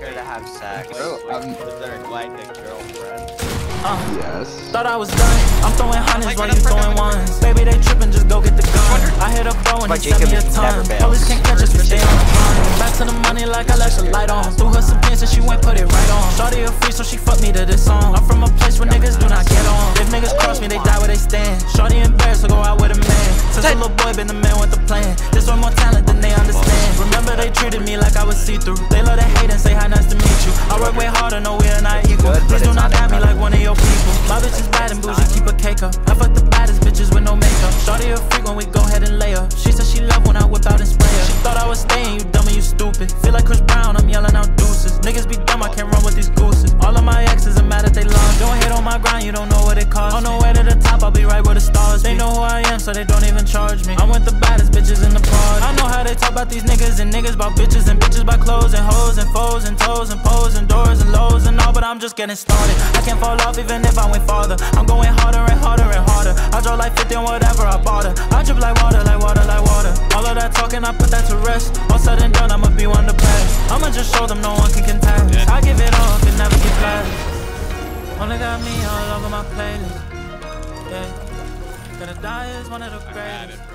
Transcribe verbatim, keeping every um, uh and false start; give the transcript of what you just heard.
here to have sex. Oh, um, Is there a galactic girlfriend? Uh, yes. Thought I was done. I'm throwing hundreds while you throwing ones. Baby, they tripping, just go get the gun. I hit a bro and he sent me a ton. Police can't catch us, we stay on the run. Back to the money like I left the light on. Threw her some pins and she went put it right on. Shawty a free, so she fucked me to this song. I'm from a place where niggas do not get on. If niggas cross me, they die where they stand. Shawty embarrassed, so go out with a man. Since a little boy been the man with the plan. This one more talent than they understand. Remember they treated me like I was see-through. They love to hate and say hi, nice to meet you. I work way harder, no we are not equal. Please do not doubt me like one of your people. My bitch is bad and bougie, keep a cake up. I fuck the baddest bitches with no makeup. Shawty a freak when we go ahead and lay up. She said she love when I whip out and spray her. She thought I was staying, you dumb and you stupid. Feel like Chris Brown, I'm yelling out deuces. Niggas be dumb, I can't run with these gooses. All of my exes are mad at they lost. Don't hit on my grind, you don't know what it costs. On the way to the top, I'll be right where the stars be. They know who I am, so they don't even charge me. I'm with the baddest bitches in the party. I know how they talk about these niggas and niggas about bitches and bitches by clothes and hoes and foes and toes and pose and doors and lows and all, but I'm just getting started. I can't fall off even if I went farther. I'm going harder and harder and harder. I draw like fifty on whatever I bought her. I drip like water, like water, like water. All of that talking, I put that to rest. All said and done, I'ma be one to pass. I'ma just show them no one can contest. I give it all, can never get past. Only got me all over my playlist. Yeah, Gonna Die is one of the greatest.